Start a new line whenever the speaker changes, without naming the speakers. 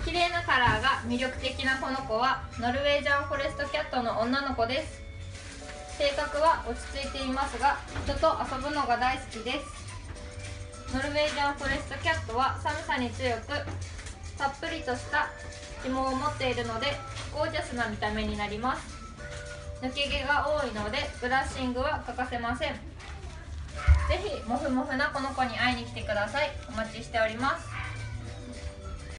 綺麗なカラーが魅力的なこの子はノルウェージャンフォレストキャットの女の子です。性格は落ち着いていますが、人と遊ぶのが大好きです。ノルウェージャンフォレストキャットは寒さに強く、たっぷりとした紐を持っているのでゴージャスな見た目になります。抜け毛が多いのでブラッシングは欠かせません。ぜひモフモフなこの子に会いに来てください。お待ちしております。